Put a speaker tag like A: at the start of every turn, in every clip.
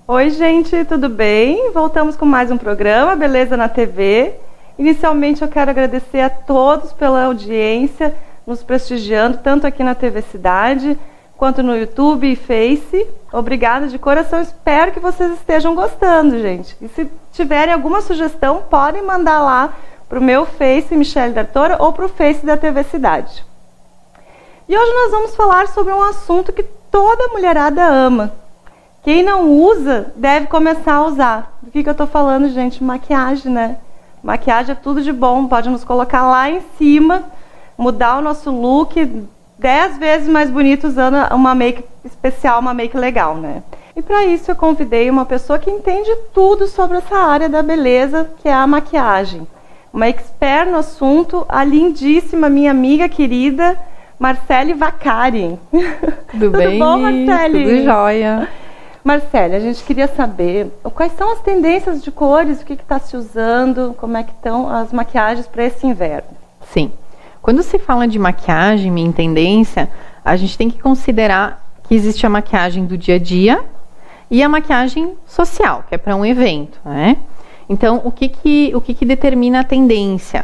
A: Oi, gente, tudo bem? Voltamos com mais um programa, Beleza na TV. Inicialmente eu quero agradecer a todos pela audiência, nos prestigiando, tanto aqui na TV Cidade, quanto no YouTube e Face. Obrigada de coração, espero que vocês estejam gostando, gente. E se tiverem alguma sugestão, podem mandar lá para o meu Face, Michele D'Artora, ou para o Face da TV Cidade. E hoje nós vamos falar sobre um assunto que toda mulherada ama. Quem não usa, deve começar a usar. Do que eu estou falando, gente? Maquiagem, né? Maquiagem é tudo de bom, pode nos colocar lá em cima, mudar o nosso look 10 vezes mais bonito usando uma make especial, uma make legal, né? E para isso eu convidei uma pessoa que entende tudo sobre essa área da beleza, que é a maquiagem. Uma expert no assunto, a lindíssima minha amiga querida, Marcele Vaccari.
B: Tudo bem?
A: Bom, Marcele?
B: Tudo jóia.
A: Marcele, a gente queria saber quais são as tendências de cores, o que está se usando, como é que estão as maquiagens para esse inverno.
B: Sim. Quando se fala de maquiagem, minha tendência, a gente tem que considerar que existe a maquiagem do dia a dia e a maquiagem social, que é para um evento, né? Então, o que determina a tendência?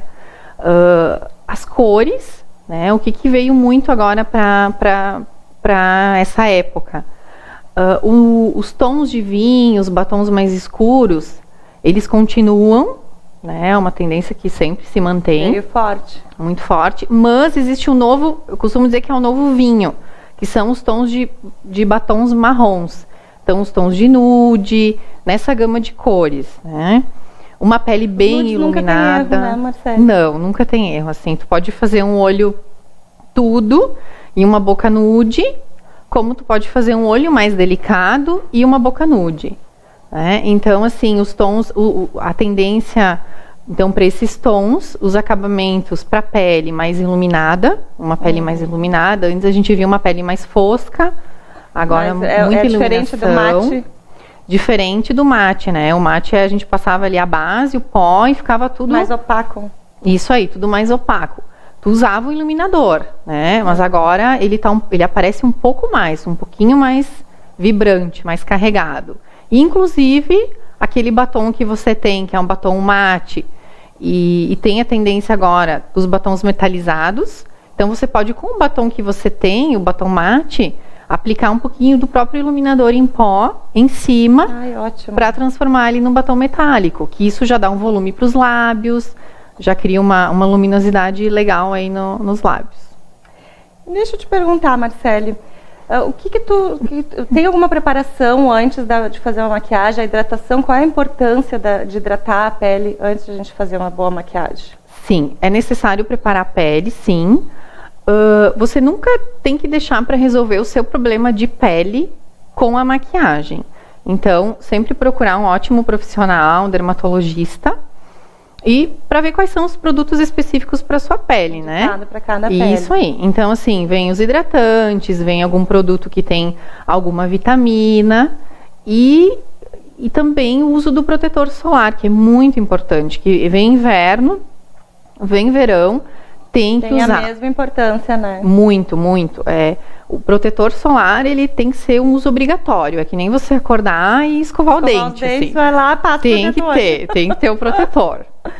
B: As cores, né? O que veio muito agora para essa época? Os tons de vinho, os batons mais escuros, eles continuam, né? É uma tendência que sempre se mantém.
A: Meio forte.
B: Muito forte. Mas existe um novo, eu costumo dizer que é um novo vinho, que são os tons de batons marrons. Então, os tons de nude, nessa gama de cores, né? Uma pele bem iluminada.
A: Nunca tem erro, né, Marcele?
B: Não, nunca tem erro. Assim, tu pode fazer um olho tudo e uma boca nude, como tu pode fazer um olho mais delicado e uma boca nude, né? Então, assim, os tons, a tendência, então, para esses tons, os acabamentos para pele mais iluminada, uma pele mais iluminada. Antes a gente via uma pele mais fosca, agora muita iluminação.
A: Diferente do mate?
B: Diferente do mate, né? O mate a gente passava ali a base, o pó e ficava tudo
A: mais opaco.
B: Isso aí, tudo mais opaco. Tu usava o iluminador, né? Mas agora ele aparece um pouquinho mais vibrante, mais carregado. E, inclusive, aquele batom que você tem, que é um batom mate, e tem a tendência agora dos batons metalizados. Então, você pode, com o batom que você tem, o batom mate, aplicar um pouquinho do próprio iluminador em pó em cima, para transformar ele num batom metálico, que isso já dá um volume para os lábios, já cria uma luminosidade legal aí nos lábios.
A: Deixa eu te perguntar, Marcele, o que tu tem alguma preparação antes de fazer uma maquiagem, a hidratação, qual é a importância de hidratar a pele antes de a gente fazer uma boa maquiagem?
B: Sim, é necessário preparar a pele, sim. Você nunca tem que deixar para resolver o seu problema de pele com a maquiagem. Então, sempre procurar um ótimo profissional, um dermatologista, e para ver quais são os produtos específicos para sua pele, né?
A: Para cada pele.
B: Isso aí. Então, assim, vem os hidratantes, vem algum produto que tem alguma vitamina e também o uso do protetor solar, que é muito importante, que vem inverno, vem verão, tem que usar.
A: Tem a mesma importância, né?
B: Muito, muito. O protetor solar, ele tem que ser um uso obrigatório. É que nem você acordar e escovar o dente. Assim.
A: Vai lá, passa
B: tem que ter o protetor.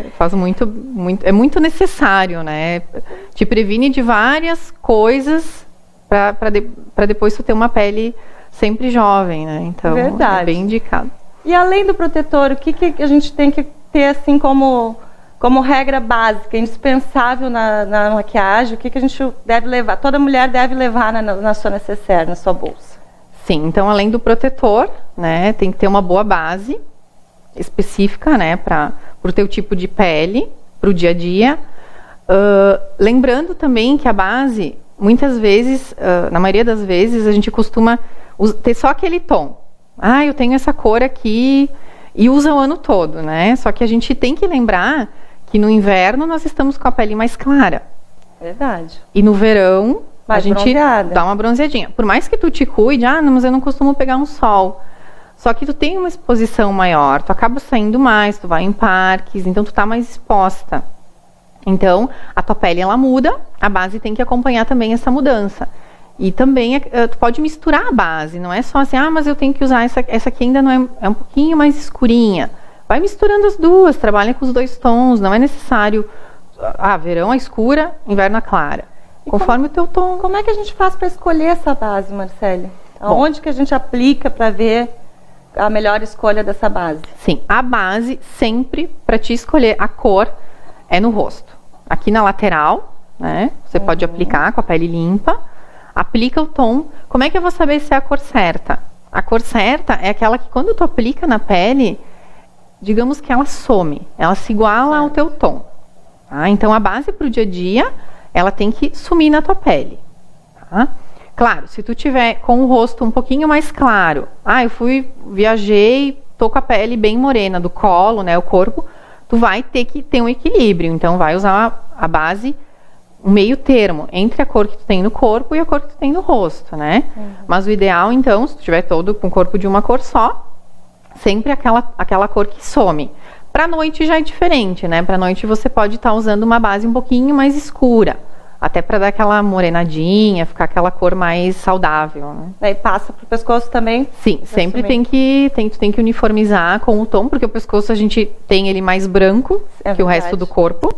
B: É muito necessário, né? Te previne de várias coisas para depois tu ter uma pele sempre jovem, né? Então,
A: verdade.
B: É bem indicado.
A: E além do protetor, o que a gente tem que ter assim como regra básica, indispensável na maquiagem? O que a gente deve levar? Toda mulher deve levar na sua necessaire, na sua bolsa.
B: Sim, então além do protetor, né, tem que ter uma boa base específica, né, para o teu tipo de pele, para o dia a dia. Lembrando também que a base, muitas vezes, na maioria das vezes, a gente costuma ter só aquele tom. Eu tenho essa cor aqui e usa o ano todo, né? Só que a gente tem que lembrar que no inverno nós estamos com a pele mais clara.
A: Verdade.
B: E no verão
A: mais
B: a gente
A: bronzeada.
B: dá uma bronzeadinha. Por mais que tu te cuide, não, mas eu não costumo pegar um sol. Só que tu tem uma exposição maior, tu acaba saindo mais, tu vai em parques, então tu tá mais exposta. Então, a tua pele, ela muda, a base tem que acompanhar também essa mudança. E também tu pode misturar a base, não é só assim, mas eu tenho que usar essa aqui ainda não é um pouquinho mais escurinha. Vai misturando as duas, trabalha com os 2 tons, não é necessário, verão a escura, inverno a clara. Conforme o teu tom.
A: Como é que a gente faz para escolher essa base, Marcele? Aonde que a gente aplica para ver a melhor escolha dessa base?
B: Sim, a base sempre para te escolher a cor é no rosto. Aqui na lateral, né? Você pode aplicar com a pele limpa. Aplica o tom. Como é que eu vou saber se é a cor certa? A cor certa é aquela que quando tu aplica na pele, digamos que ela some, ela se iguala ao teu tom. Tá? Então a base para o dia a dia, ela tem que sumir na tua pele. Tá? Claro, se tu tiver com o rosto um pouquinho mais claro, eu viajei, tô com a pele bem morena do colo, né, o corpo, tu vai ter que ter um equilíbrio. Então vai usar a base um meio termo entre a cor que tu tem no corpo e a cor que tu tem no rosto, né? Mas o ideal, então, se tu tiver todo com o corpo de uma cor só, sempre aquela cor que some. Pra noite já é diferente, né? Pra noite você pode estar usando uma base um pouquinho mais escura, até para dar aquela morenadinha, ficar aquela cor mais saudável, né?
A: Daí passa pro pescoço também?
B: Sim, sempre tu tem que uniformizar com o tom, porque o pescoço a gente tem ele mais branco que o resto do corpo.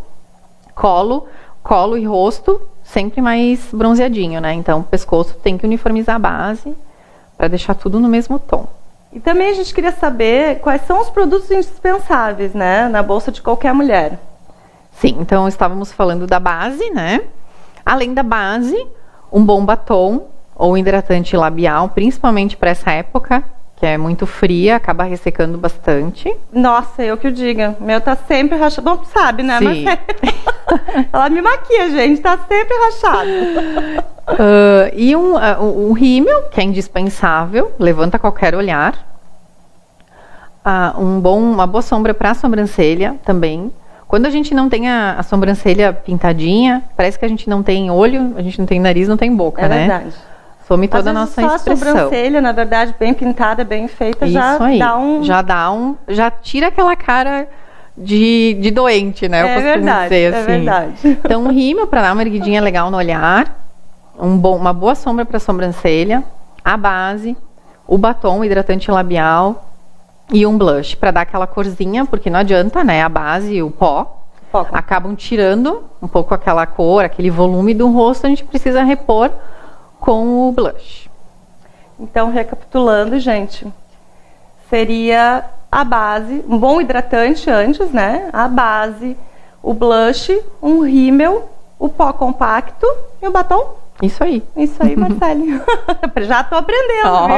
B: Colo e rosto sempre mais bronzeadinho, né? Então o pescoço tem que uniformizar a base para deixar tudo no mesmo tom.
A: E também a gente queria saber quais são os produtos indispensáveis, né, na bolsa de qualquer mulher.
B: Sim, então estávamos falando da base, né? Além da base, um bom batom ou hidratante labial, principalmente para essa época, que é muito fria, acaba ressecando bastante.
A: Nossa, eu que o diga. Meu tá sempre rachado. Bom, tu sabe, né?
B: Sim.
A: Mas ela me maquia, gente. Tá sempre rachado.
B: E um rímel, que é indispensável, levanta qualquer olhar. Uma boa sombra para a sobrancelha também. Quando a gente não tem a sobrancelha pintadinha, parece que a gente não tem olho, a gente não tem nariz, não tem boca, né?
A: É verdade.
B: Some toda a nossa expressão.
A: A sobrancelha, na verdade, bem pintada, bem feita, já
B: tira aquela cara de doente, né?
A: É verdade,
B: dizer assim.
A: É verdade.
B: Então, um rímel para dar uma erguidinha legal no olhar, uma boa sombra para a sobrancelha, a base, o batom, o hidratante labial e um blush para dar aquela corzinha, porque não adianta, né? A base e o pó acabam tirando um pouco aquela cor, aquele volume do rosto, a gente precisa repor com o blush.
A: Então, recapitulando, gente, seria a base, um bom hidratante antes, né? A base, o blush, um rímel, o pó compacto e o batom.
B: Isso aí.
A: Isso aí, Marcele. Já tô aprendendo,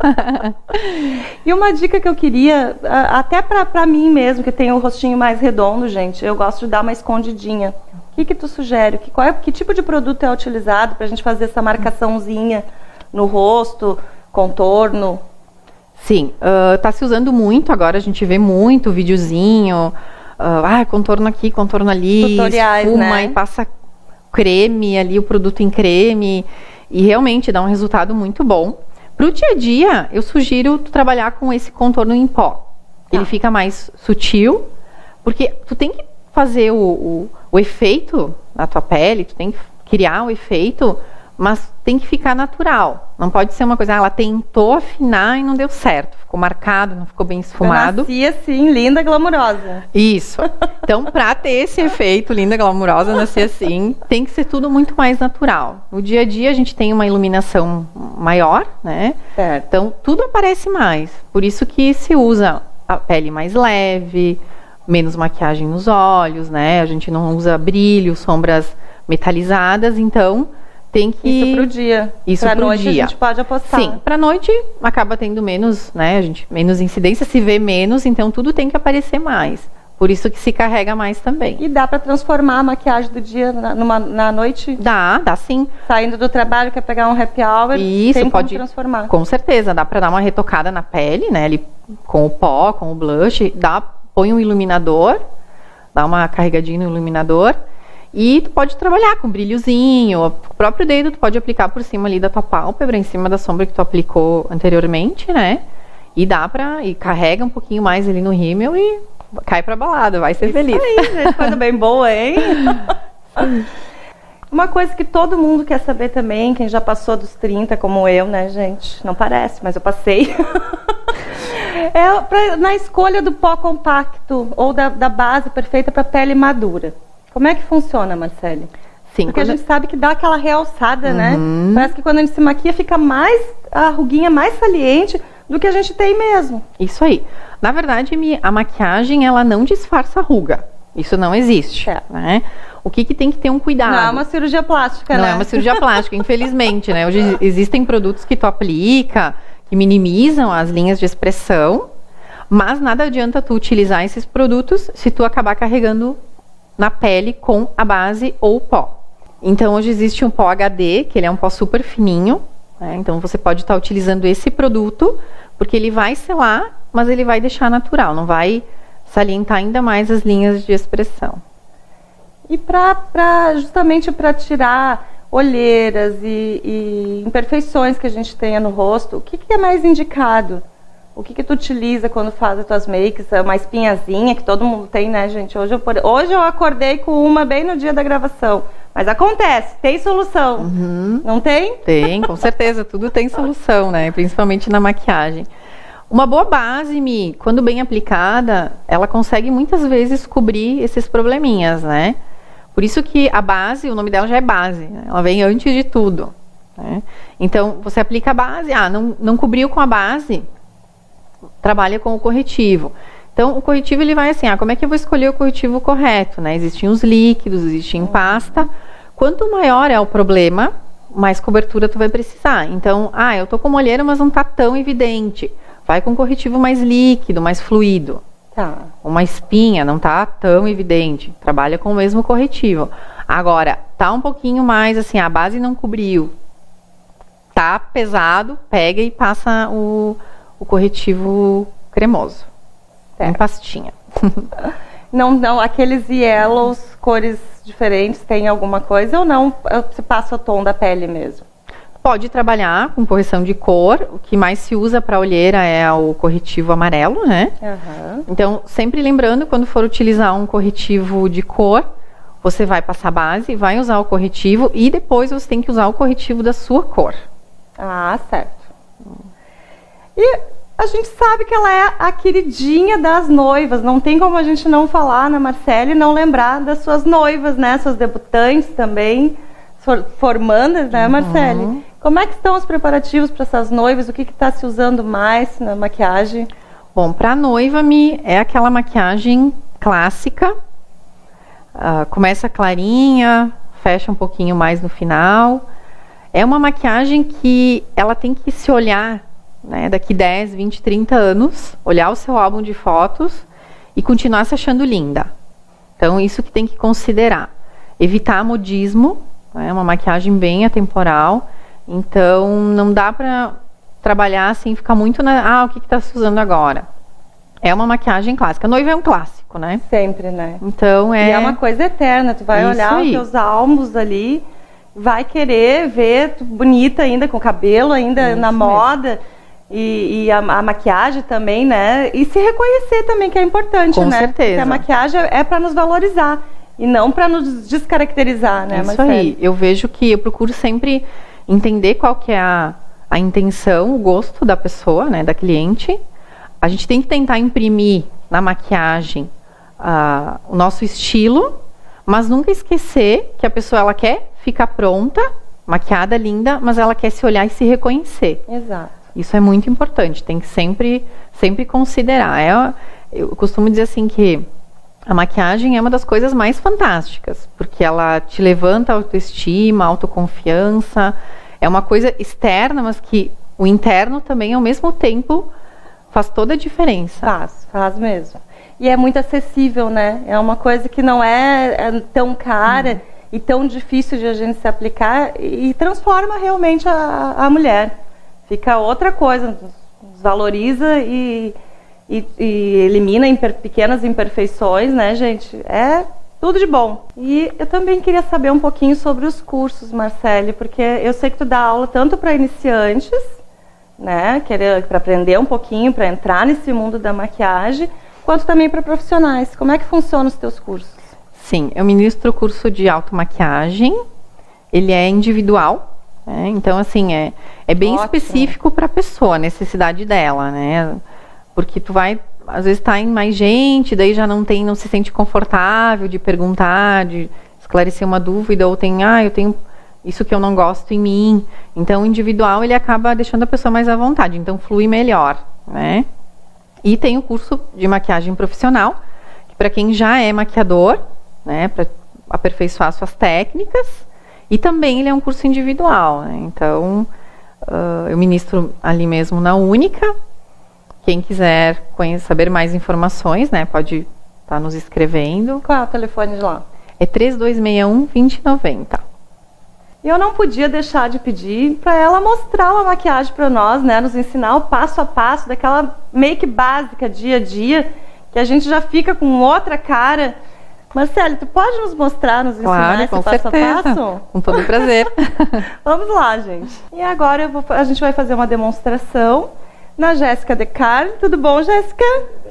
A: viu? E uma dica que eu queria, até pra mim mesmo, que tem o rostinho mais redondo, gente, eu gosto de dar uma escondidinha. O que tu sugere? Que tipo de produto é utilizado pra gente fazer essa marcaçãozinha no rosto, contorno?
B: Sim, tá se usando muito agora, a gente vê muito videozinho, contorno aqui, contorno ali,
A: tutoriais,
B: esfuma,
A: né?
B: E passa creme ali, o produto em creme, e realmente dá um resultado muito bom. Pro dia a dia, eu sugiro tu trabalhar com esse contorno em pó. Ele fica mais sutil, porque tu tem que fazer o efeito na tua pele, tu tem que criar o efeito, mas tem que ficar natural. Não pode ser uma coisa, ela tentou afinar e não deu certo. Ficou marcado, não ficou bem esfumado.
A: Eu nasci assim, linda, glamurosa.
B: Isso. Então, pra ter esse efeito, linda, glamurosa, nascer assim, tem que ser tudo muito mais natural. No dia a dia, a gente tem uma iluminação maior, né?
A: Certo.
B: Então, tudo aparece mais. Por isso que se usa a pele mais leve, menos maquiagem nos olhos, né? A gente não usa brilho, sombras metalizadas, então tem que...
A: Isso pro dia.
B: Isso
A: pra
B: pro
A: noite
B: dia.
A: A gente pode apostar.
B: Sim, pra noite acaba tendo menos, né? Menos incidência, se vê menos, então tudo tem que aparecer mais. Por isso que se carrega mais também.
A: E dá pra transformar a maquiagem do dia na noite?
B: Dá sim.
A: Saindo do trabalho, quer pegar um happy hour,
B: isso,
A: tem
B: pode
A: como transformar.
B: Com certeza, dá pra dar uma retocada na pele, né? Ali, com o pó, com o blush, põe um iluminador, dá uma carregadinha no iluminador. E tu pode trabalhar com brilhozinho, o próprio dedo tu pode aplicar por cima ali da tua pálpebra, em cima da sombra que tu aplicou anteriormente, né? E e carrega um pouquinho mais ali no rímel e cai pra balada, vai ser feliz.
A: Isso aí, gente, coisa bem boa, hein? Uma coisa que todo mundo quer saber também, quem já passou dos 30, como eu, né, gente? Não parece, mas eu passei. Na escolha do pó compacto ou da base perfeita para pele madura. Como é que funciona, Marcele?
B: Sim,
A: porque a gente sabe que dá aquela realçada, né? Parece que quando a gente se maquia fica a ruguinha mais saliente do que a gente tem mesmo.
B: Isso aí. Na verdade, a maquiagem, ela não disfarça a ruga. Isso não existe, né? O que tem que ter um cuidado?
A: Não é uma cirurgia plástica, né?
B: Não é uma cirurgia plástica, infelizmente, né? Hoje existem produtos que tu aplica, que minimizam as linhas de expressão, mas nada adianta tu utilizar esses produtos se tu acabar carregando na pele com a base ou o pó. Então, hoje existe um pó HD, que ele é um pó super fininho, né? Então, você pode estar utilizando esse produto, porque ele vai selar, mas ele vai deixar natural, não vai salientar ainda mais as linhas de expressão.
A: E justamente para tirar olheiras e imperfeições que a gente tenha no rosto, o que é mais indicado? O que tu utiliza quando faz as tuas makes? É uma espinhazinha que todo mundo tem, né, gente? Hoje eu acordei com uma bem no dia da gravação. Mas acontece, tem solução. Não tem?
B: Tem, com certeza, tudo tem solução, né? Principalmente na maquiagem. Uma boa base, quando bem aplicada, ela consegue muitas vezes cobrir esses probleminhas, né? Por isso que a base, o nome dela já é base, né? Ela vem antes de tudo, né? Então, você aplica a base, não cobriu com a base, trabalha com o corretivo. Então, o corretivo, ele vai assim, como é que eu vou escolher o corretivo correto, né? Existem os líquidos, existe em pasta. Quanto maior é o problema, mais cobertura tu vai precisar. Então, eu tô com uma olheira, mas não tá tão evidente. Vai com um corretivo mais líquido, mais fluido.
A: Tá.
B: Uma espinha não tá tão evidente, trabalha com o mesmo corretivo. Agora, tá um pouquinho mais assim, a base não cobriu, tá pesado, pega e passa o corretivo cremoso, em pastinha.
A: Não, aqueles yellows, cores diferentes, tem alguma coisa ou não? Você passa o tom da pele mesmo?
B: Pode trabalhar com correção de cor. O que mais se usa para olheira é o corretivo amarelo, né? Então, sempre lembrando, quando for utilizar um corretivo de cor, você vai passar base, vai usar o corretivo e depois você tem que usar o corretivo da sua cor.
A: Certo. E a gente sabe que ela é a queridinha das noivas. Não tem como a gente não falar na Marcele e não lembrar das suas noivas, né? Suas debutantes também, formandas, né, Marcele? Como é que estão os preparativos para essas noivas? O que está se usando mais na maquiagem?
B: Bom, para a noiva, é aquela maquiagem clássica. Começa clarinha, fecha um pouquinho mais no final. É uma maquiagem que ela tem que se olhar, né, daqui 10, 20, 30 anos, olhar o seu álbum de fotos e continuar se achando linda. Então, isso que tem que considerar. Evitar modismo, é uma maquiagem bem atemporal. Então, não dá pra trabalhar assim, ficar muito o que tá se usando agora. É uma maquiagem clássica. A noiva é um clássico, né?
A: Sempre, né?
B: Então,
A: E é uma coisa eterna. Tu vai olhar os teus álbuns ali, vai querer ver tu bonita ainda, com o cabelo ainda na moda. E a maquiagem também, né? E se reconhecer também, que é importante,
B: né? Com certeza.
A: Porque a maquiagem é para nos valorizar e não para nos descaracterizar, né?
B: Isso aí. Eu vejo que eu procuro sempre entender qual que é a intenção, o gosto da pessoa, né, da cliente. A gente tem que tentar imprimir na maquiagem o nosso estilo, mas nunca esquecer que a pessoa ela quer ficar pronta, maquiada, linda, mas ela quer se olhar e se reconhecer.
A: Exato.
B: Isso é muito importante, tem que sempre considerar. Eu costumo dizer assim que a maquiagem é uma das coisas mais fantásticas, porque ela te levanta a autoestima, autoconfiança. É uma coisa externa, mas que o interno também, ao mesmo tempo, faz toda a diferença.
A: Faz mesmo. E é muito acessível, né? É uma coisa que não é tão cara e tão difícil de a gente se aplicar e transforma realmente a mulher. Fica outra coisa, valoriza e elimina pequenas imperfeições, né, gente? É tudo de bom. E eu também queria saber um pouquinho sobre os cursos, Marcele, porque eu sei que tu dá aula tanto para iniciantes, né, para aprender um pouquinho, para entrar nesse mundo da maquiagem, quanto também para profissionais. Como é que funcionam os teus cursos?
B: Sim, eu ministro o curso de automaquiagem Ele é individual, né? Então, assim, é bem específico para a pessoa, a necessidade dela, né? Porque tu vai, às vezes tá em mais gente, daí já não se sente confortável de perguntar, de esclarecer uma dúvida, ou eu tenho isso que eu não gosto em mim. Então, o individual, ele acaba deixando a pessoa mais à vontade, então flui melhor, né? E tem o curso de maquiagem profissional, que para quem já é maquiador, né, para aperfeiçoar suas técnicas, e também ele é um curso individual, né? Então, eu ministro ali mesmo na Única. Quem quiser saber mais informações, né, pode estar nos escrevendo.
A: Qual é o telefone de lá?
B: É 3261-2090.
A: E eu não podia deixar de pedir para ela mostrar uma maquiagem para nós, né, nos ensinar o passo a passo daquela make básica dia a dia, que a gente já fica com outra cara. Marcele, tu pode nos mostrar, nos ensinar esse passo a passo?
B: Com todo o prazer.
A: Vamos lá, gente. E agora a gente vai fazer uma demonstração na Jéssica Decar. Tudo bom, Jéssica?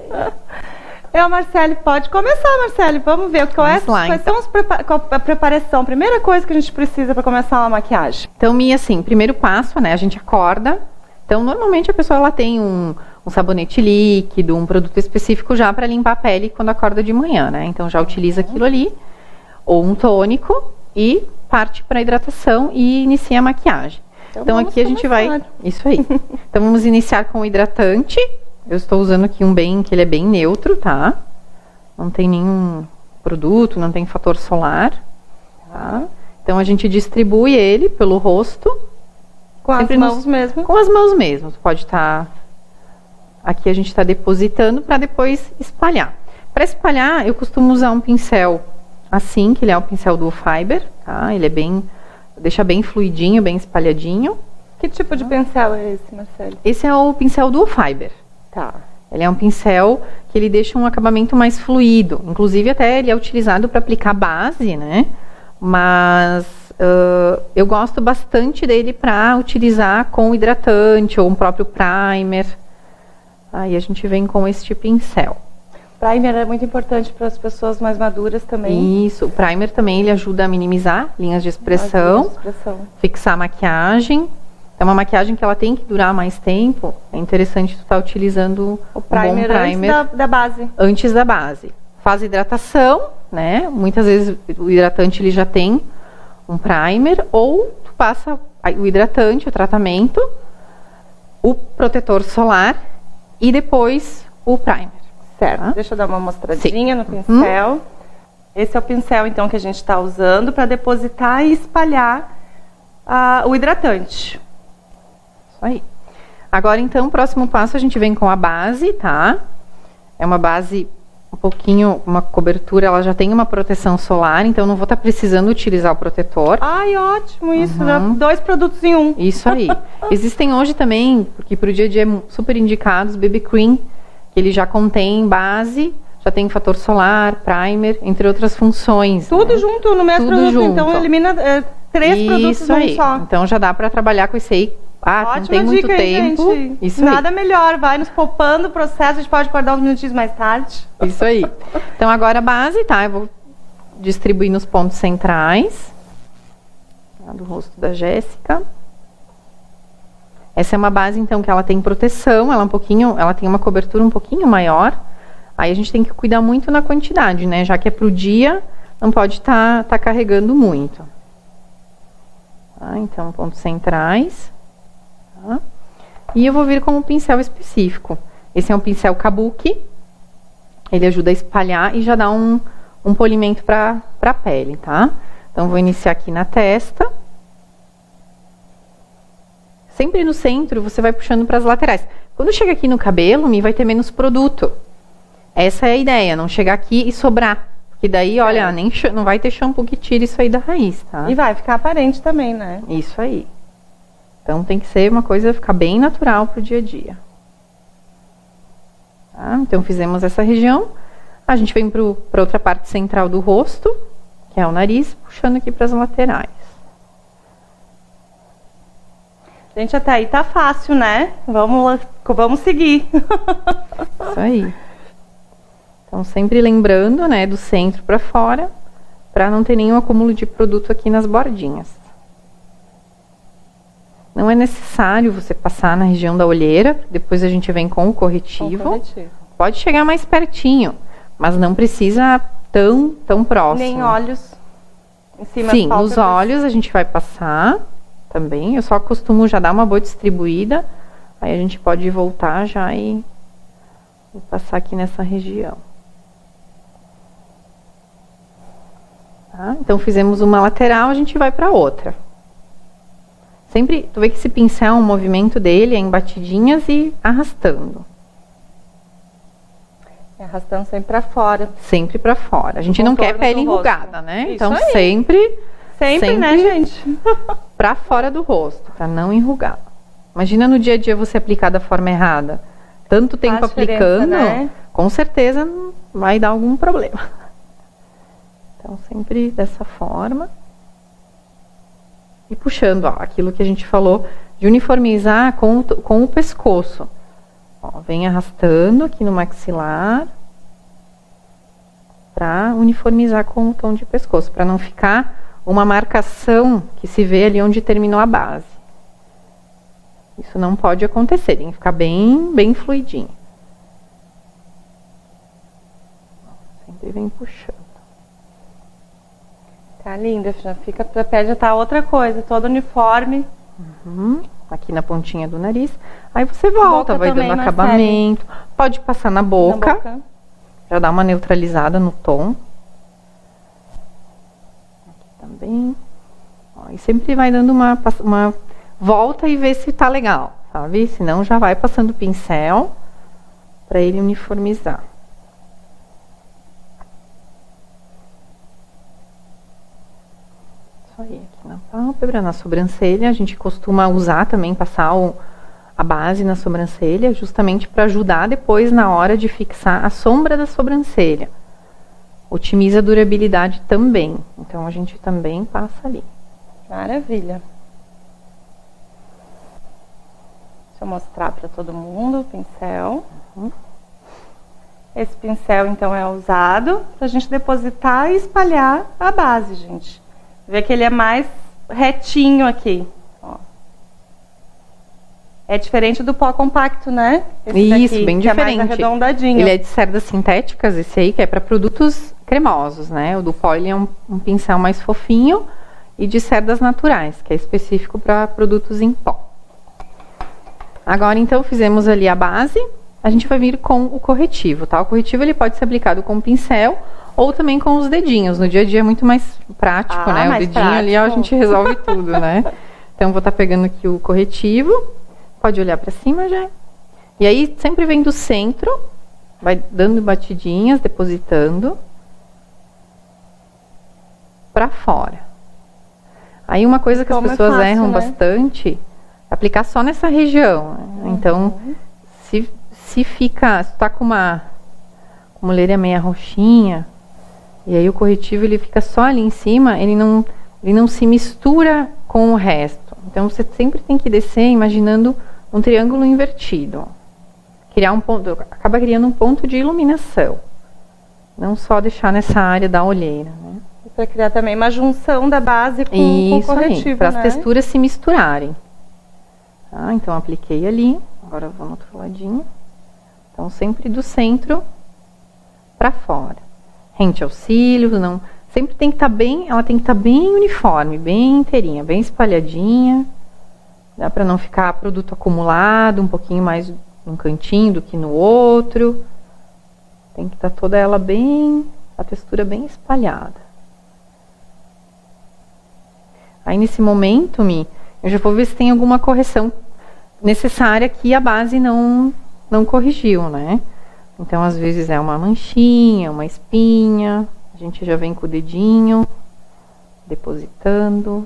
A: A Marcele, pode começar, Marcele. Vamos ver quais são a preparação. A primeira coisa que a gente precisa para começar uma maquiagem.
B: Então, Mia, assim, primeiro passo, né? A gente acorda. Então, normalmente a pessoa ela tem um sabonete líquido, um produto específico já para limpar a pele quando acorda de manhã, né? Então já utiliza aquilo ali, ou um tônico, e parte para a hidratação e inicia a maquiagem. Então aqui a gente vai... Isso aí. Então vamos iniciar com o hidratante. Eu estou usando aqui que ele é bem neutro, tá? Não tem nenhum produto, não tem fator solar, tá? Então a gente distribui ele pelo rosto.
A: Com as mãos mesmo?
B: Com as mãos mesmo. Pode estar... Aqui a gente está depositando para depois espalhar. Para espalhar, eu costumo usar um pincel assim, que ele é um pincel Duo Fiber, tá? Ele deixa bem fluidinho, bem espalhadinho.
A: Que tipo de pincel é esse, Marcele?
B: Esse é o pincel Duo Fiber.
A: Tá.
B: Ele é um pincel que ele deixa um acabamento mais fluido. Inclusive, até ele é utilizado para aplicar base, né? Mas eu gosto bastante dele para utilizar com hidratante ou um próprio primer. Aí a gente vem com este pincel.
A: Primer é muito importante para as pessoas mais maduras também.
B: Isso, o primer também ele ajuda a minimizar linhas de expressão, fixar a maquiagem. É uma maquiagem que ela tem que durar mais tempo. É interessante tu estar utilizando
A: o primer, antes da base.
B: Antes da base. Faz hidratação, né? Muitas vezes o hidratante ele já tem um primer, ou tu passa o hidratante, o tratamento, o protetor solar e depois o primer.
A: Certo. Deixa eu dar uma mostradinha no pincel. Esse é o pincel, então, que a gente está usando para depositar e espalhar o hidratante.
B: Isso aí. Agora, então, o próximo passo a gente vem com a base, tá? É uma base um pouquinho, uma cobertura, ela já tem uma proteção solar, então não vou estar precisando utilizar o protetor.
A: Ai, ótimo isso, já 2 produtos em um.
B: Isso aí. Existem hoje também, porque para o dia a dia super indicados, BB Cream, que ele já contém base, já tem fator solar, primer, entre outras funções.
A: Tudo, né? Junto no mesmo produto, junto. Então elimina 3 produtos num só.
B: Então já dá para trabalhar com esse aí.
A: Ótima
B: não tem muito
A: dica,
B: tempo.
A: Gente.
B: Isso
A: Nada
B: aí.
A: Melhor, vai nos poupando o processo, a gente pode acordar uns minutinhos mais tarde.
B: Isso aí. Então agora a base, tá? Eu vou distribuir nos pontos centrais, tá? Do rosto da Jéssica. Essa é uma base, então, que ela tem proteção, ela tem uma cobertura um pouquinho maior. Aí a gente tem que cuidar muito na quantidade, né? Já que é pro dia, não pode tá carregando muito. Tá? Então, pontos centrais. Tá? E eu vou vir com um pincel específico. Esse é um pincel Kabuki. Ele ajuda a espalhar e já dá um polimento para a pele, tá? Então, vou iniciar aqui na testa. Sempre no centro, você vai puxando para as laterais. Quando chega aqui no cabelo, vai ter menos produto. Essa é a ideia, não chegar aqui e sobrar. Porque daí, olha, não vai ter shampoo que tire isso aí da raiz, tá?
A: E vai ficar aparente também, né?
B: Isso aí. Então, tem que ser uma coisa, ficar bem natural pro dia a dia. Tá? Então, fizemos essa região. A gente vem para outra parte central do rosto, que é o nariz, puxando aqui para as laterais.
A: Gente, até aí tá fácil, né? Vamos seguir.
B: Isso aí. Então, sempre lembrando, né, do centro para fora, para não ter nenhum acúmulo de produto aqui nas bordinhas. Não é necessário você passar na região da olheira, depois a gente vem com o corretivo. Pode chegar mais pertinho, mas não precisa tão próximo.
A: Nem olhos em cima.
B: Sim, nos olhos a gente vai passar também. Eu só costumo já dar uma boa distribuída, aí a gente pode voltar já e passar aqui nessa região. Tá? Então fizemos uma lateral, a gente vai para outra. Sempre, tu vê que esse pincel, o movimento dele é em batidinhas e arrastando.
A: Arrastando sempre para fora.
B: Sempre para fora. A gente não quer pele enrugada, né?
A: Isso
B: então
A: aí. Sempre, né, gente?
B: Para fora do rosto, para não enrugar. Imagina no dia a dia você aplicar da forma errada. Tanto tempo aplicando, né? Com certeza vai dar algum problema. Então sempre dessa forma. E puxando, ó, aquilo que a gente falou de uniformizar com o pescoço. Ó, vem arrastando aqui no maxilar para uniformizar com o tom de pescoço, para não ficar uma marcação que se vê ali onde terminou a base. Isso não pode acontecer, tem que ficar bem fluidinho. Sempre vem puxando.
A: Tá linda, já fica pra pele, já tá outra coisa, todo uniforme.
B: Aqui na pontinha do nariz. Aí você volta, vai dando
A: Marcele.
B: acabamento. Pode passar na boca. Já dá uma neutralizada no tom. Aqui também. Ó, e sempre vai dando uma volta e ver se tá legal, sabe? Senão já vai passando o pincel para ele uniformizar. Isso aí, aqui na pálpebra, na sobrancelha. A gente costuma usar também, passar a base na sobrancelha, justamente para ajudar depois na hora de fixar a sombra da sobrancelha. Otimiza a durabilidade também. Então a gente também passa ali.
A: Maravilha. Deixa eu mostrar para todo mundo o pincel. Esse pincel, então, é usado para a gente depositar e espalhar a base, gente. Vê que ele é mais retinho aqui. Ó. É diferente do pó compacto, né? Esse
B: isso,
A: daqui,
B: bem
A: que
B: diferente.
A: É mais arredondadinho.
B: Ele é de cerdas sintéticas, esse aí, que é para produtos cremosos, né? O do pó, ele é um pincel mais fofinho e de cerdas naturais, que é específico para produtos em pó. Agora, então, fizemos ali a base. A gente vai vir com o corretivo, tá? O corretivo, ele pode ser aplicado com o pincel ou também com os dedinhos. No dia a dia é muito mais prático, né? O dedinho prático. Ali, ó, a gente resolve tudo, né? Então, vou estar pegando aqui o corretivo. Pode olhar para cima já. E aí, sempre vem do centro. Vai dando batidinhas, depositando. Para fora. Aí, uma coisa que as pessoas erram bastante... aplicar só nessa região. Então, se tá com uma olheira meia roxinha, e aí o corretivo ele fica só ali em cima, ele não se mistura com o resto. Então, você sempre tem que descer imaginando um triângulo invertido. Criar um ponto, acaba criando um ponto de iluminação. Não só deixar nessa área da olheira, né?
A: Para criar também uma junção da base com o corretivo,
B: para as texturas se misturarem. Tá, então, apliquei ali. Agora eu vou no outro ladinho. Então, sempre do centro para fora. Rente aos cílios, não... Sempre tem que estar bem... Ela tem que estar bem uniforme, bem inteirinha, bem espalhadinha. Dá para não ficar produto acumulado, um pouquinho mais num cantinho do que no outro. Tem que estar toda ela bem... A textura bem espalhada. Aí, nesse momento, eu já vou ver se tem alguma correção necessária que a base não corrigiu, né? Então, às vezes é uma manchinha, uma espinha. A gente já vem com o dedinho, depositando.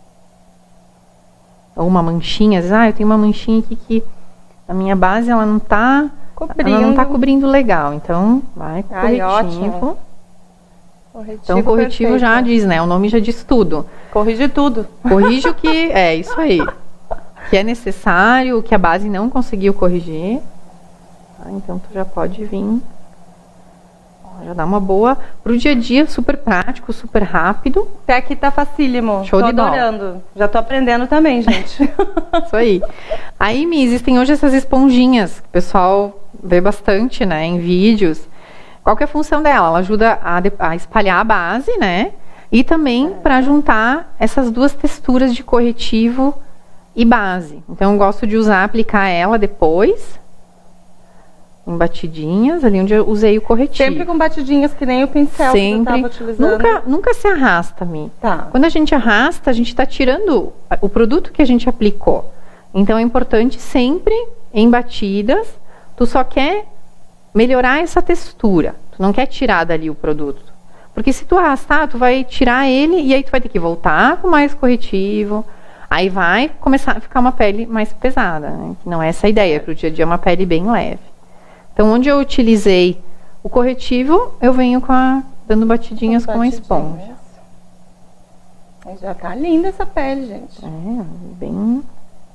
B: Ou uma manchinha, às vezes, eu tenho uma manchinha aqui que a minha base, ela não tá cobrindo legal. Então, vai com o corretivo. Então, o corretivo perfeito. Já diz, né? O nome já diz tudo.
A: Corrige tudo.
B: Corrige o que... É, isso aí. Que é necessário, o que a base não conseguiu corrigir. Tá, então, tu já pode vir. Já dá uma boa pro dia a dia, super prático, super rápido.
A: Até aqui tá facílimo.
B: Show de bola.
A: Tô adorando. Já tô aprendendo também, gente.
B: Isso aí. Aí, Mi, existem hoje essas esponjinhas, que o pessoal vê bastante, né, em vídeos. Qual que é a função dela? Ela ajuda a espalhar a base, né? E também para juntar essas duas texturas de corretivo e base. Então, eu gosto de aplicar ela depois, em batidinhas, ali onde eu usei o corretivo.
A: Sempre com batidinhas, que nem o pincel que eu tava utilizando.
B: Nunca se arrasta, Mi.
A: Tá.
B: Quando a gente arrasta, a gente está tirando o produto que a gente aplicou. Então, é importante sempre, em batidas, tu só quer melhorar essa textura. Tu não quer tirar dali o produto. Porque se tu arrastar, tu vai tirar ele e aí tu vai ter que voltar com mais corretivo. Aí vai começar a ficar uma pele mais pesada, né? Não é essa a ideia, para o dia a dia é uma pele bem leve. Então, onde eu utilizei o corretivo, eu venho dando batidinhas com a esponja.
A: Já tá linda essa pele, gente.
B: Bem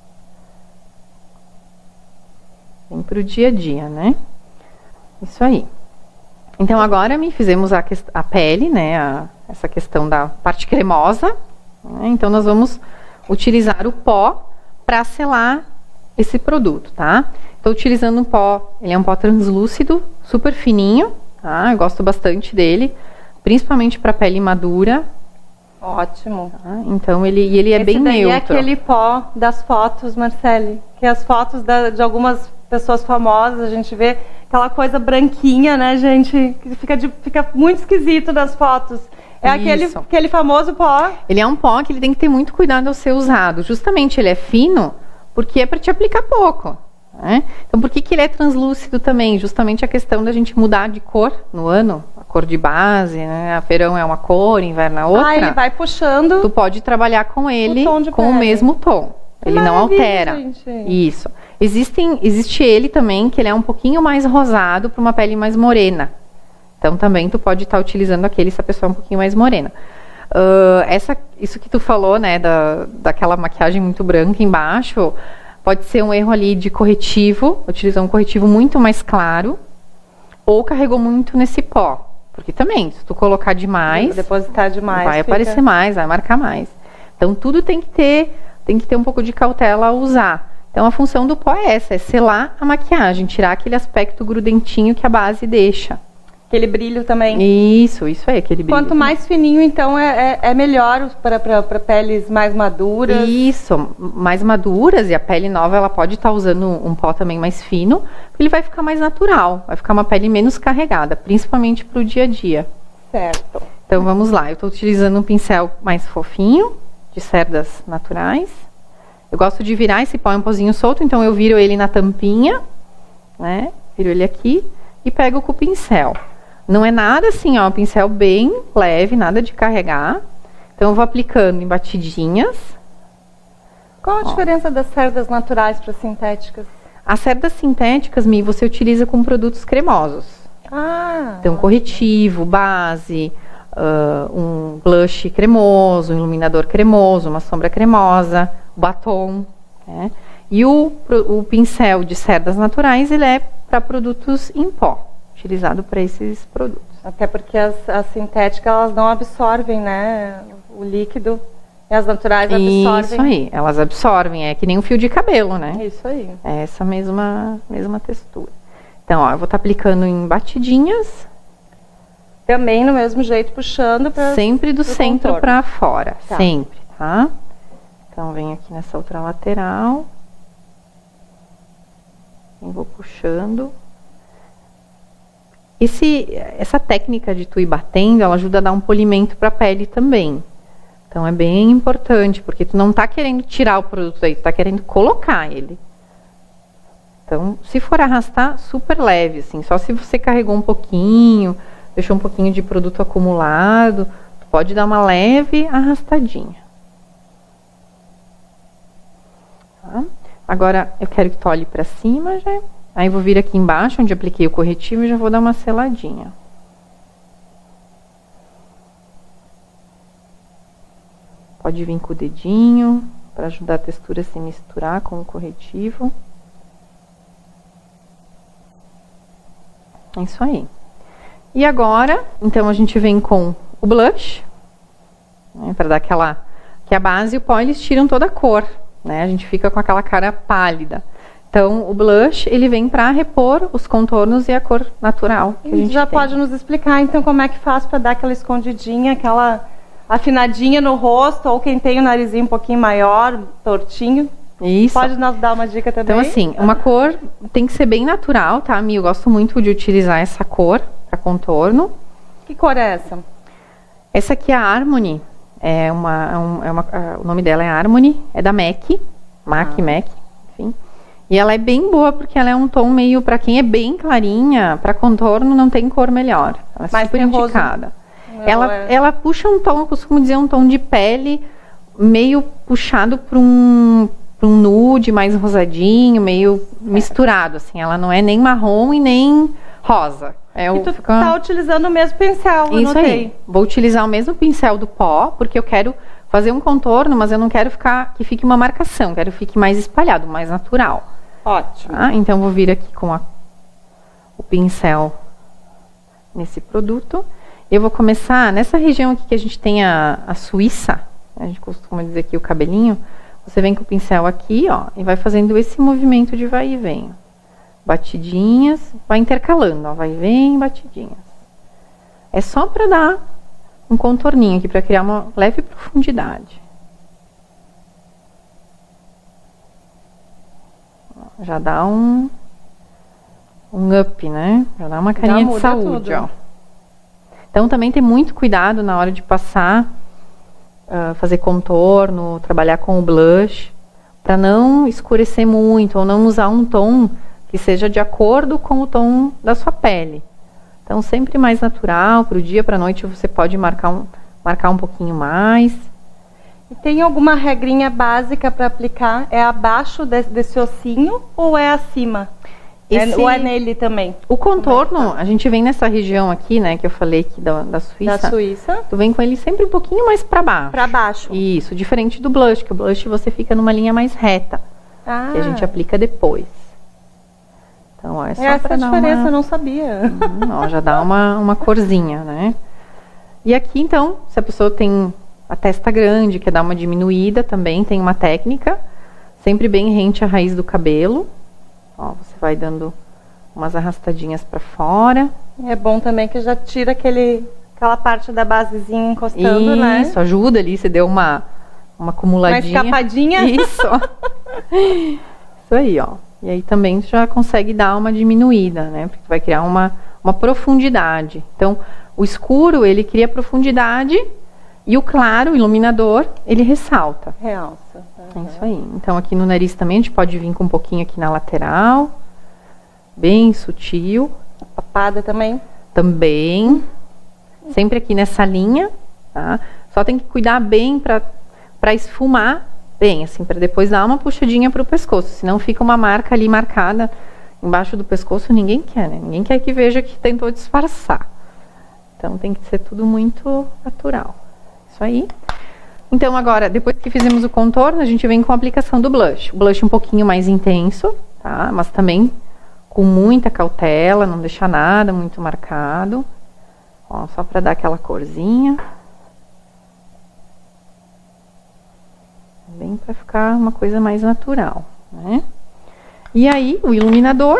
B: pro dia a dia, né? Isso aí. Então, agora fizemos a pele, né? Essa questão da parte cremosa. Né? Então, nós vamos utilizar o pó para selar esse produto, tá? Estou utilizando um pó, ele é um pó translúcido, super fininho, tá? Eu gosto bastante dele, principalmente para pele madura.
A: Ótimo.
B: Tá? Então, ele é bem neutro.
A: É aquele pó das fotos, Marcele, que as fotos de algumas pessoas famosas, a gente vê aquela coisa branquinha, né, gente? Que fica muito esquisito nas fotos. É aquele famoso pó.
B: Ele é um pó que ele tem que ter muito cuidado ao ser usado. Justamente ele é fino porque é para te aplicar pouco. Né? Então, por que ele é translúcido também? Justamente a questão da gente mudar de cor no ano. A cor de base, né? Verão é uma cor, inverno é outra.
A: Ele vai puxando.
B: Tu pode trabalhar com ele com o mesmo tom. Ele não altera. Gente. Isso. Existe ele também, que ele é um pouquinho mais rosado para uma pele mais morena. Então, também tu pode estar utilizando aquele se a pessoa é um pouquinho mais morena. Isso que tu falou, né, daquela maquiagem muito branca embaixo, pode ser um erro ali de corretivo, utilizar um corretivo muito mais claro, ou carregou muito nesse pó. Porque também, se tu colocar demais,
A: depositar demais,
B: vai aparecer mais, vai marcar mais. Então, tudo tem que ter um pouco de cautela ao usar. Então, a função do pó é essa, é selar a maquiagem, tirar aquele aspecto grudentinho que a base deixa.
A: Aquele brilho também.
B: Isso aí, aquele brilho.
A: Quanto mais fininho, então, é melhor para peles mais maduras.
B: Isso, mais maduras, e a pele nova, ela pode estar usando um pó também mais fino, porque ele vai ficar mais natural, vai ficar uma pele menos carregada, principalmente para o dia a dia.
A: Certo.
B: Então, vamos lá, eu estou utilizando um pincel mais fofinho, de cerdas naturais. Eu gosto de virar esse pó em um pozinho solto, então eu viro ele na tampinha, né? Viro ele aqui e pego com o pincel. Não é nada assim, ó, um pincel bem leve, nada de carregar. Então, eu vou aplicando em batidinhas.
A: Qual a diferença das cerdas naturais para sintéticas?
B: As cerdas sintéticas, Mi, você utiliza com produtos cremosos. Então, corretivo, base, um blush cremoso, um iluminador cremoso, uma sombra cremosa, batom. Né? E o pincel de cerdas naturais, ele é para produtos em pó. Utilizado para esses produtos.
A: Até porque as sintéticas, elas não absorvem, né, o líquido, e as naturais absorvem.
B: Isso aí, elas absorvem, é que nem um fio de cabelo, né?
A: Isso aí.
B: É essa mesma textura. Então, ó, eu vou estar aplicando em batidinhas.
A: Também no mesmo jeito, puxando para
B: sempre do centro para fora,
A: tá.
B: Sempre, tá? Então, venho aqui nessa outra lateral. E vou puxando. Essa técnica de tu ir batendo, ela ajuda a dar um polimento para a pele também. Então, é bem importante, porque tu não tá querendo tirar o produto aí, tu tá querendo colocar ele. Então, se for arrastar, super leve, assim. Só se você carregou um pouquinho, deixou um pouquinho de produto acumulado, tu pode dar uma leve arrastadinha. Tá? Agora, eu quero que tu olhe para cima já. Aí, vou vir aqui embaixo, onde apliquei o corretivo, e já vou dar uma seladinha. Pode vir com o dedinho, para ajudar a textura a se misturar com o corretivo. É isso aí. E agora, então a gente vem com o blush, né, para dar aquela... que a base e o pó, eles tiram toda a cor, né? A gente fica com aquela cara pálida. Então, o blush, ele vem para repor os contornos e a cor natural que a gente
A: já
B: tem.
A: pode nos explicar, então, como é que faz para dar aquela escondidinha, aquela afinadinha no rosto, ou quem tem o narizinho um pouquinho maior, tortinho.
B: Isso.
A: Pode nos dar uma dica também?
B: Então, assim, uma cor tem que ser bem natural, tá, Mi? Eu gosto muito de utilizar essa cor para contorno.
A: Que cor é essa?
B: Essa aqui é a Harmony. O nome dela é Harmony, é da MAC, enfim. E ela é bem boa porque ela é um tom meio, para quem é bem clarinha, para contorno não tem cor melhor. Ela é super indicada. Ela puxa um tom, eu costumo dizer, um tom de pele meio puxado para um nude mais rosadinho, meio misturado, assim. Ela não é nem marrom e nem rosa.
A: E tu tá utilizando o mesmo pincel, eu
B: Isso
A: notei.
B: aí. Vou utilizar o mesmo pincel do pó, porque eu quero fazer um contorno, mas eu não quero que fique uma marcação, quero que fique mais espalhado, mais natural.
A: Ótimo.
B: Tá? Então, vou vir aqui com o pincel nesse produto. Eu vou começar nessa região aqui que a gente tem a Suíça, a gente costuma dizer aqui o cabelinho. Você vem com o pincel aqui, ó, e vai fazendo esse movimento de vai e vem. Batidinhas, vai intercalando, ó, vai e vem, batidinhas. É só para dar um contorninho aqui, para criar uma leve profundidade. Já dá um up, né? Já dá uma carinha de saúde, ó. Então também tem muito cuidado na hora de passar, fazer contorno, trabalhar com o blush, para não escurecer muito ou não usar um tom que seja de acordo com o tom da sua pele. Então sempre mais natural, para o dia, para a noite você pode marcar um pouquinho mais.
A: E tem alguma regrinha básica para aplicar? É abaixo desse ossinho ou é acima? Ou é nele também?
B: O contorno, a gente vem nessa região aqui, né, que eu falei aqui da Suíça.
A: Da Suíça.
B: Tu vem com ele sempre um pouquinho mais para baixo.
A: Para baixo.
B: Isso, diferente do blush, que o blush você fica numa linha mais reta. Que a gente aplica depois. Então, ó, é só
A: essa
B: pra dar
A: diferença, eu não sabia.
B: Ó, já dá uma corzinha, né? E aqui, então, se a pessoa tem a testa grande, quer dar uma diminuída também, tem uma técnica, sempre bem rente à raiz do cabelo. Ó, você vai dando umas arrastadinhas para fora.
A: É bom também que já tira aquela parte da basezinha encostando, né?
B: Isso, ajuda ali, você deu uma acumuladinha.
A: Uma escapadinha.
B: Isso, ó. Isso aí, ó. E aí também já consegue dar uma diminuída, né? Porque vai criar uma profundidade. Então, o escuro, ele cria profundidade e o claro, o iluminador, ele ressalta.
A: Realça.
B: É isso aí. Então, aqui no nariz também, a gente pode vir com um pouquinho aqui na lateral. Bem sutil.
A: A papada também?
B: Também. Sempre aqui nessa linha, tá? Só tem que cuidar bem para esfumar bem, assim, para depois dar uma puxadinha para o pescoço. Senão fica uma marca ali marcada embaixo do pescoço, ninguém quer, né? Ninguém quer que veja que tentou disfarçar. Então tem que ser tudo muito natural. Isso aí. Então agora, depois que fizemos o contorno, a gente vem com a aplicação do blush. O blush um pouquinho mais intenso, tá? Mas também com muita cautela, não deixar nada muito marcado. Ó, só para dar aquela corzinha. Bem para ficar uma coisa mais natural, né? E aí, o iluminador.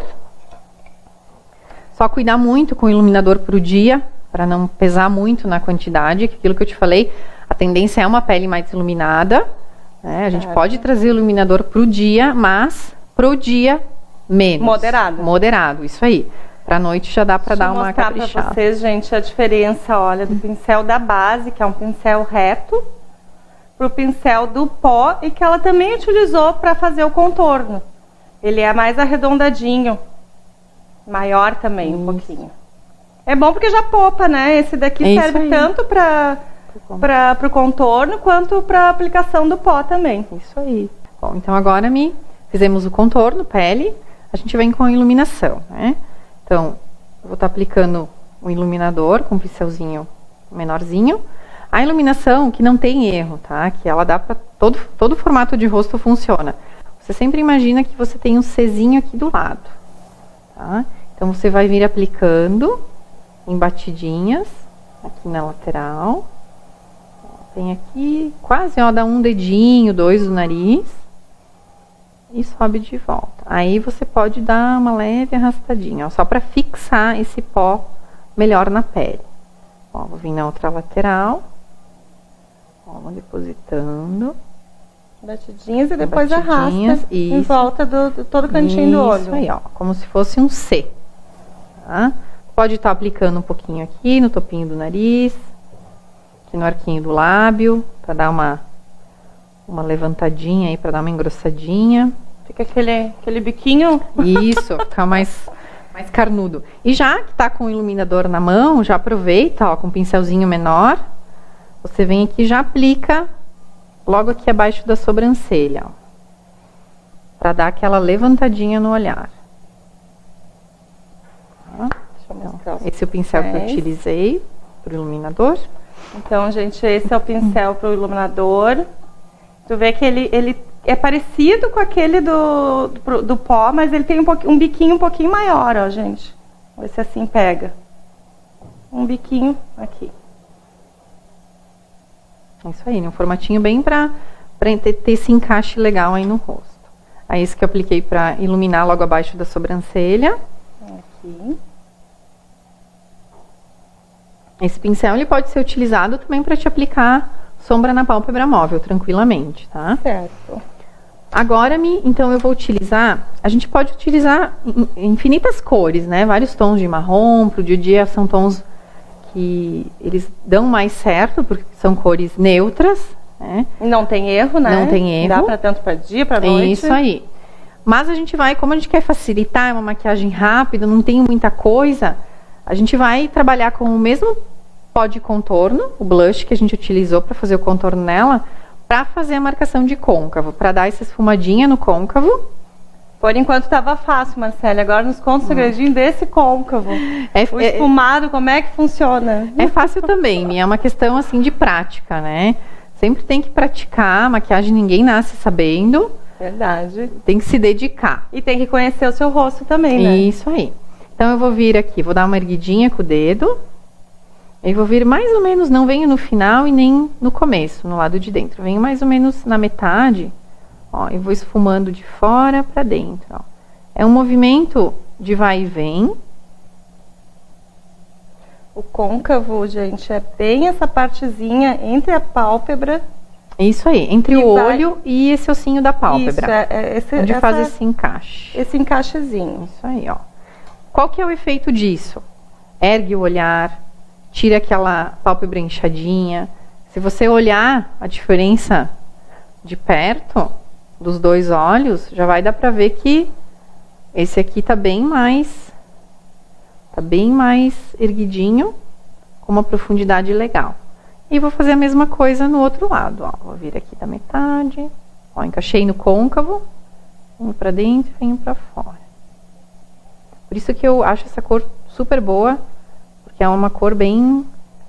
B: Só cuidar muito com o iluminador pro dia, para não pesar muito na quantidade, que aquilo que eu te falei, a tendência é uma pele mais iluminada, né? A gente pode trazer o iluminador pro dia, mas pro dia menos.
A: Moderado.
B: Moderado, isso aí. Pra noite já dá para dar uma caprichada.
A: Vou mostrar para vocês, gente, a diferença, olha, do pincel da base, que é um pincel reto, pro pincel do pó, e que ela também utilizou para fazer o contorno. Ele é mais arredondadinho, maior também, um pouquinho. É bom porque já popa, né? Esse daqui serve tanto para o contorno quanto para aplicação do pó também.
B: Isso aí. Bom, então agora fizemos o contorno, pele, a gente vem com a iluminação, né? Então, eu vou estar aplicando um iluminador com um pincelzinho menorzinho. A iluminação que não tem erro, tá? Que ela dá para todo formato de rosto funciona. Você sempre imagina que você tem um Czinho aqui do lado, tá? Então você vai vir aplicando em batidinhas, aqui na lateral. Tem aqui, quase, ó, dá um dedinho, 2 do nariz. E sobe de volta. Aí você pode dar uma leve arrastadinha, ó, só para fixar esse pó melhor na pele. Ó, vou vir na outra lateral. Ó, vou depositando.
A: Batidinhas e depois arrasta em volta do todo o cantinho do olho.
B: Isso aí, ó, como se fosse um C. Tá? Pode estar aplicando um pouquinho aqui no topinho do nariz, aqui no arquinho do lábio, para dar uma levantadinha aí, para dar uma engrossadinha.
A: Fica aquele biquinho.
B: Isso, fica mais carnudo. E já que tá com o iluminador na mão, já aproveita, ó, com um pincelzinho menor. Você vem aqui e já aplica logo aqui abaixo da sobrancelha, ó, para dar aquela levantadinha no olhar. Tá? Então, esse é o pincel que eu utilizei para o iluminador.
A: Então, gente, esse é o pincel para o iluminador. Tu vê que ele é parecido com aquele do pó, mas ele tem um biquinho um pouquinho maior, ó, gente. Vê se assim pega. Um biquinho aqui.
B: É isso aí, um formatinho bem para ter esse encaixe legal aí no rosto. Aí esse que eu apliquei para iluminar logo abaixo da sobrancelha.
A: Aqui.
B: Esse pincel ele pode ser utilizado também para te aplicar sombra na pálpebra móvel, tranquilamente, tá?
A: Certo.
B: Agora, então eu vou utilizar, a gente pode utilizar infinitas cores, né? Vários tons de marrom, pro dia a dia são tons que eles dão mais certo, porque são cores neutras, né?
A: Não tem erro, né?
B: Não tem erro.
A: Dá pra tanto para dia, para noite.
B: Isso aí. Mas a gente vai, como a gente quer facilitar, é uma maquiagem rápida, não tem muita coisa, a gente vai trabalhar com o mesmo pó de contorno, o blush que a gente utilizou para fazer o contorno nela, para fazer a marcação de côncavo, para dar essa esfumadinha no côncavo.
A: Por enquanto estava fácil, Marcele. Agora nos conta o segredinho desse côncavo. O esfumado, como é que funciona?
B: É fácil também, é uma questão assim de prática, né? Sempre tem que praticar, maquiagem ninguém nasce sabendo.
A: Verdade.
B: Tem que se dedicar.
A: E tem que conhecer o seu rosto também, né?
B: Isso aí. Então eu vou vir aqui, vou dar uma erguidinha com o dedo. Eu vou vir mais ou menos, não venho no final e nem no começo, no lado de dentro. Venho mais ou menos na metade, ó, e vou esfumando de fora para dentro, ó. É um movimento de vai e vem.
A: O côncavo, gente, é bem essa partezinha entre a pálpebra.
B: Isso aí, entre o olho e esse ossinho da pálpebra.
A: Isso,
B: onde faz esse encaixe.
A: Esse encaixezinho.
B: Isso aí, ó. Qual que é o efeito disso? Ergue o olhar, tira aquela pálpebra inchadinha. Se você olhar a diferença de perto dos dois olhos, já vai dar pra ver que esse aqui tá bem mais erguidinho, com uma profundidade legal. E vou fazer a mesma coisa no outro lado, ó. Vou vir aqui da metade, ó, encaixei no côncavo, venho pra dentro, venho pra fora. Por isso que eu acho essa cor super boa, porque é uma cor bem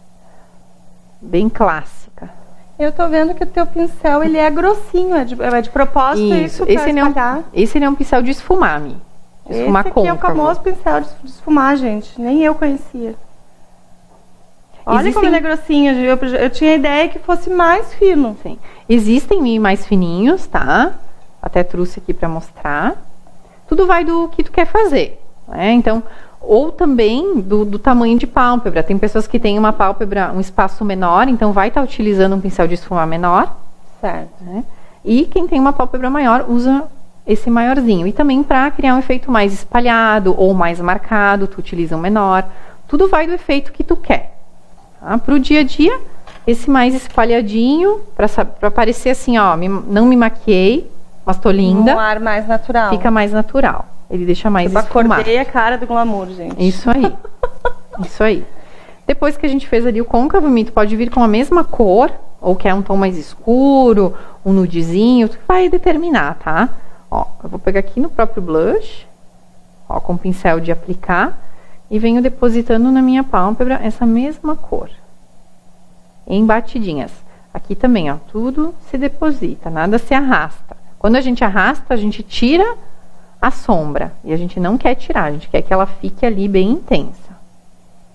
B: clássica.
A: Eu tô vendo que o teu pincel, ele é grossinho, é de propósito isso pra espalhar.
B: Esse é um pincel de esfumar, Mi. De esfumar côncavo.
A: Esse aqui é o famoso pincel de esfumar, gente. Nem eu conhecia. Olha como ele é grossinho. Eu tinha a ideia que fosse mais fino.
B: Sim. Existem Mi mais fininhos, tá? Até trouxe aqui pra mostrar. Tudo vai do que tu quer fazer, né? Então, ou também do tamanho de pálpebra. Tem pessoas que têm uma pálpebra, um espaço menor, então vai estar utilizando um pincel de esfumar menor.
A: Certo.
B: Né? E quem tem uma pálpebra maior usa esse maiorzinho. E também para criar um efeito mais espalhado ou mais marcado, tu utiliza um menor. Tudo vai do efeito que tu quer. Tá? Para o dia a dia, esse mais espalhadinho, para parecer assim, ó, não me maquiei, mas tô linda.
A: Um ar mais natural.
B: Fica mais natural. Ele deixa mais esfumado.
A: Acordei a cara do glamour, gente.
B: Isso aí. Isso aí. Depois que a gente fez ali o côncavo, tu pode vir com a mesma cor, ou quer um tom mais escuro, um nudezinho, tu vai determinar, tá? Ó, eu vou pegar aqui no próprio blush, ó, com o pincel de aplicar, e venho depositando na minha pálpebra essa mesma cor. Em batidinhas. Aqui também, ó, tudo se deposita, nada se arrasta. Quando a gente arrasta, a gente tira a sombra. E a gente não quer tirar, a gente quer que ela fique ali bem intensa.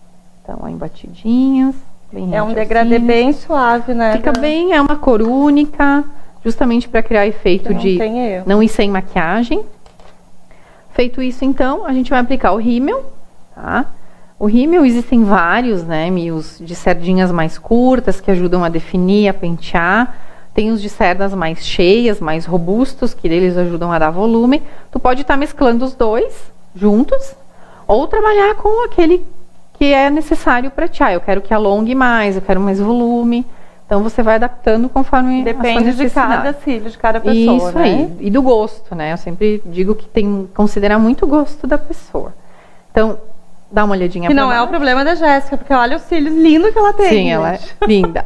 B: Então, ó, em batidinhas, bem
A: É um degradê bem suave, né?
B: Fica bem, é uma cor única, justamente para criar efeito de não ir sem maquiagem. Feito isso, então, a gente vai aplicar o rímel, tá? O rímel existem vários, né? Os de cerdinhas mais curtas, que ajudam a definir, a pentear. Tem os de cerdas mais cheias, mais robustos, que eles ajudam a dar volume. Tu pode estar mesclando os dois juntos, ou trabalhar com aquele que é necessário para ti. Eu quero que alongue mais, eu quero mais volume. Então, você vai adaptando conforme
A: depende de cada cílio, de cada pessoa,
B: isso, né? Aí. E do gosto, né? Eu sempre digo que tem que considerar muito o gosto da pessoa. Então, dá uma olhadinha
A: pra baixo. Que não é o problema da Jéssica, porque olha os cílios lindos que ela tem.
B: Sim, ela é linda.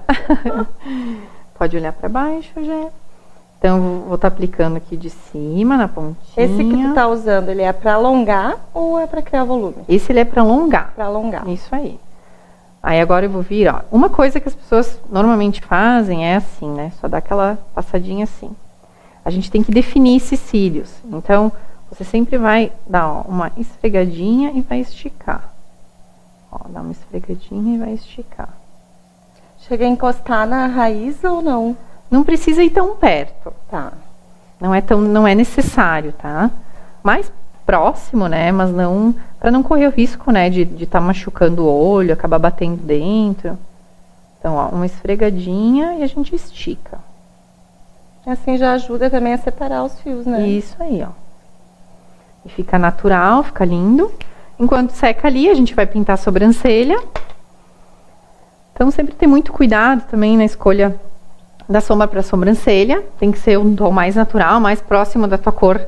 B: Pode olhar para baixo, Jé. Então, vou estar aplicando aqui de cima, na pontinha.
A: Esse que tu tá usando, ele é para alongar ou é para criar volume?
B: Esse ele é para alongar.
A: Para alongar.
B: Isso aí. Aí agora eu vou vir, ó. Uma coisa que as pessoas normalmente fazem é assim, né? Só dá aquela passadinha assim. A gente tem que definir esses cílios. Então, você sempre vai dar, ó, uma esfregadinha e vai esticar. Ó, dá uma esfregadinha e vai esticar.
A: Chega a encostar na raiz ou não?
B: Não precisa ir tão perto.
A: Tá.
B: Não é necessário, tá? Mais próximo, né? Mas não, para não correr o risco, né? De estar machucando o olho, acabar batendo dentro. Então, ó, uma esfregadinha e a gente estica.
A: Assim já ajuda também a separar os fios, né?
B: Isso aí, ó. E fica natural, fica lindo. Enquanto seca ali, a gente vai pintar a sobrancelha. Então, sempre ter muito cuidado também na escolha da sombra para sobrancelha. Tem que ser um tom mais natural, mais próximo da tua cor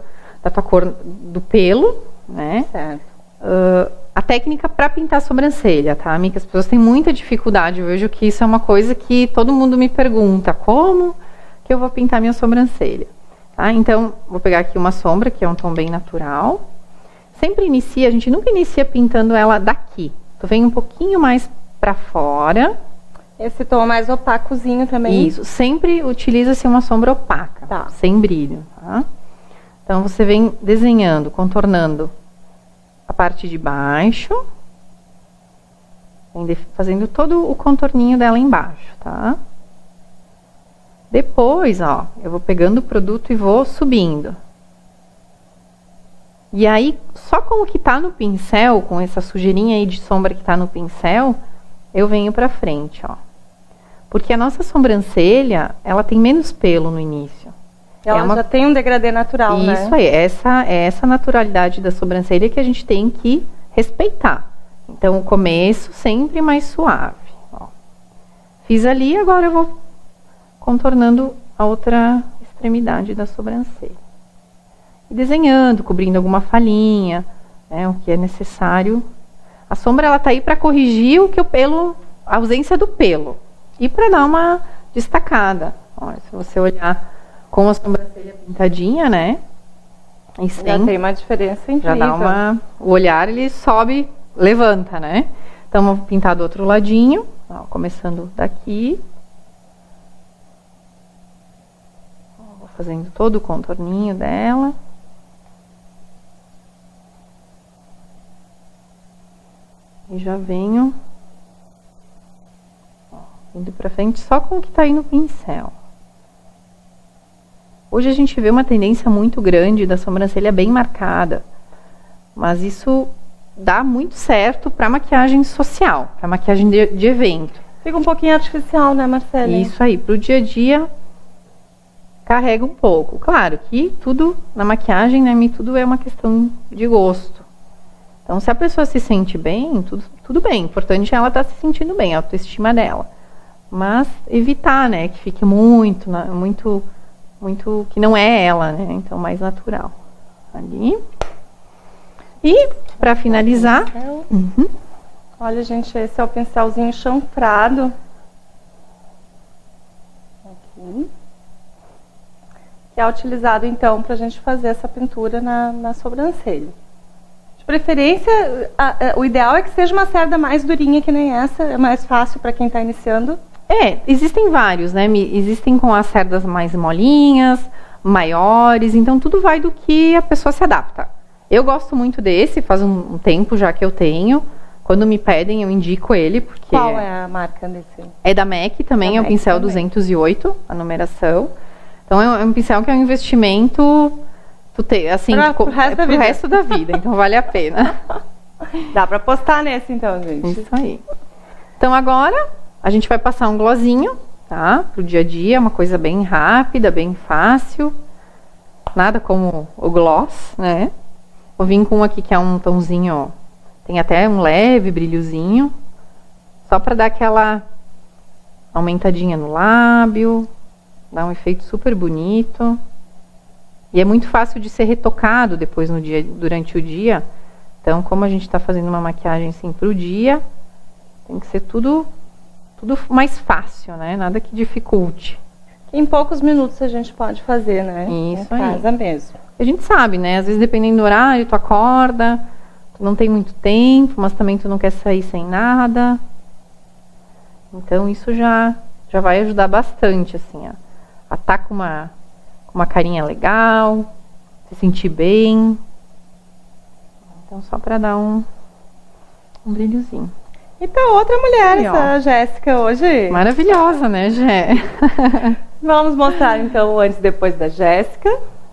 B: do pelo, né?
A: Certo.
B: A técnica para pintar a sobrancelha, tá, amiga? As pessoas têm muita dificuldade. Eu vejo que isso é uma coisa que todo mundo me pergunta. Como que eu vou pintar minha sobrancelha? Tá? Então, vou pegar aqui uma sombra, que é um tom bem natural. Sempre a gente nunca inicia pintando ela daqui. Tu vem um pouquinho mais para fora.
A: Esse tom mais opacozinho também.
B: Isso, sempre utiliza-se uma sombra opaca,
A: tá,
B: sem brilho, tá? Então, você vem desenhando, contornando a parte de baixo, fazendo todo o contorninho dela embaixo, tá? Depois, ó, eu vou pegando o produto e vou subindo. E aí, só com o que tá no pincel, com essa sujeirinha aí de sombra que tá no pincel, eu venho pra frente, ó. Porque a nossa sobrancelha, ela tem menos pelo no início.
A: Ela já tem um degradê natural, né?
B: Isso aí, essa naturalidade da sobrancelha que a gente tem que respeitar. Então, o começo sempre mais suave. Ó. Fiz ali, agora eu vou contornando a outra extremidade da sobrancelha. E desenhando, cobrindo alguma falhinha, né, o que é necessário. A sombra, ela tá aí para corrigir a ausência do pelo. E para dar uma destacada. Olha, se você olhar com a sobrancelha pintadinha, né?
A: Já tem uma diferença incrível.
B: Já dá o olhar, ele sobe, levanta, né? Então, vamos pintar do outro ladinho. Ó, começando daqui. Ó, vou fazendo todo o contorninho dela. E já venho indo pra frente só com o que tá aí no pincel. Hoje a gente vê uma tendência muito grande da sobrancelha bem marcada. Mas isso dá muito certo pra maquiagem social, pra maquiagem de evento.
A: Fica um pouquinho artificial, né, Marcela?
B: Isso aí, pro dia a dia carrega um pouco. Claro que tudo na maquiagem, né, tudo é uma questão de gosto. Então, se a pessoa se sente bem, tudo bem. O importante é ela estar se sentindo bem, a autoestima dela. Mas evitar, né, que fique muito, que não é ela, né? Então, mais natural. Ali. E, para finalizar...
A: Olha, gente, esse é o pincelzinho chanfrado. Aqui. Que é utilizado, então, pra gente fazer essa pintura na sobrancelha. De preferência, o ideal é que seja uma cerda mais durinha que nem essa. É mais fácil para quem está iniciando.
B: Existem vários, né? Existem com as cerdas mais molinhas, maiores. Então, tudo vai do que a pessoa se adapta. Eu gosto muito desse, faz um tempo já que eu tenho. Quando me pedem, eu indico ele, porque...
A: Qual é a marca desse?
B: É da MAC também, é o pincel também. 208, a numeração. Então, é um pincel que é um investimento, assim, pro resto da vida. Então, vale a pena.
A: Dá pra postar nesse, então, gente.
B: Isso aí. Então, agora, a gente vai passar um glossinho, tá? Pro dia a dia, uma coisa bem rápida, bem fácil. Nada como o gloss, né? Vou vir com um aqui que é um tomzinho, tem até um leve brilhozinho. Só pra dar aquela aumentadinha no lábio. Dá um efeito super bonito. E é muito fácil de ser retocado depois durante o dia. Então, como a gente está fazendo uma maquiagem assim pro dia, tem que ser tudo mais fácil, né? Nada que dificulte.
A: Em poucos minutos a gente pode fazer, né?
B: Isso aí.
A: Em casa mesmo.
B: A gente sabe, né? Às vezes, dependendo do horário, tu acorda, tu não tem muito tempo, mas também tu não quer sair sem nada. Então, isso já vai ajudar bastante, assim, a tá com uma carinha legal, se sentir bem. Então, só para dar um brilhozinho.
A: E tá outra mulher, essa Jéssica, hoje.
B: Maravilhosa, né, Jé?
A: Vamos mostrar, então, o antes e depois da Jéssica.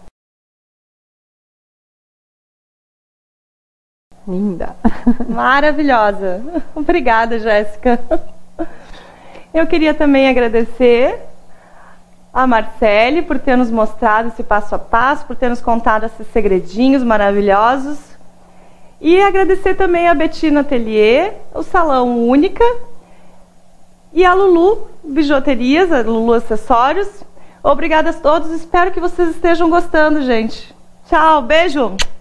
B: Linda.
A: Maravilhosa. Obrigada, Jéssica. Eu queria também agradecer a Marcele por ter nos mostrado esse passo a passo, por ter nos contado esses segredinhos maravilhosos. E agradecer também a Bettina Atelier, o Salão Única e a Lulu Bijuterias, a Lulu Acessórios. Obrigada a todos, espero que vocês estejam gostando, gente. Tchau, beijo!